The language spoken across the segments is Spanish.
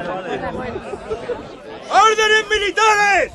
¡Órdenes militares!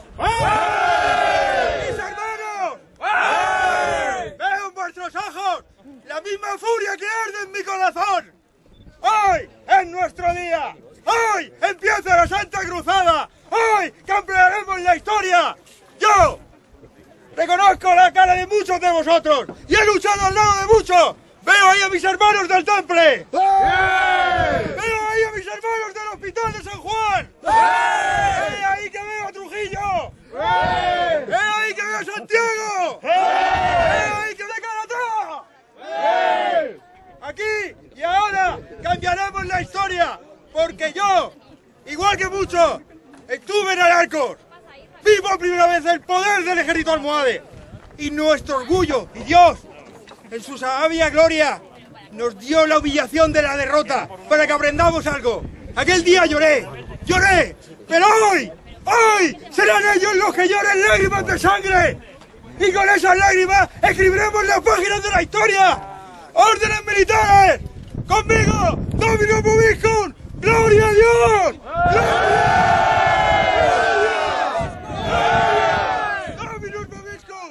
¡Mis hermanos! ¡Veo en vuestros ojos la misma furia que arde en mi corazón! ¡Hoy es nuestro día! ¡Hoy empieza la Santa Cruzada! ¡Hoy campeonaremos la historia! ¡Yo reconozco la cara de muchos de vosotros y he luchado al lado de muchos! ¡Veo ahí a mis hermanos del Temple! ¡Veo ahí a mis hermanos del Hospital de San Juan! ¡Veo ahí que veo a Trujillo! ¡Veo ahí que veo a Santiago! ¡Veo ahí que veo Calatá! Aquí y ahora cambiaremos la historia, porque yo, igual que muchos, estuve en Alarcos. Vi por primera vez el poder del ejército almohade y nuestro orgullo, y Dios, en su sabia gloria, nos dio la humillación de la derrota para que aprendamos algo. Aquel día lloré, pero hoy serán ellos los que lloren lágrimas de sangre. Y con esas lágrimas escribiremos las páginas de la historia. ¡Órdenes militares! ¡Conmigo! ¡Dominus Vobiscum! ¡Gloria a Dios! ¡Gloria! ¡Dominus Vobiscum!